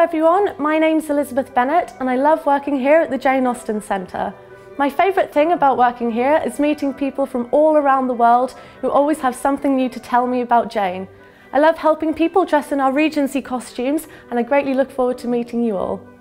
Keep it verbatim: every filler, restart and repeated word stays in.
everyone, my name's Elizabeth Bennet and I love working here at the Jane Austen Centre. My favourite thing about working here is meeting people from all around the world who always have something new to tell me about Jane. I love helping people dress in our Regency costumes and I greatly look forward to meeting you all.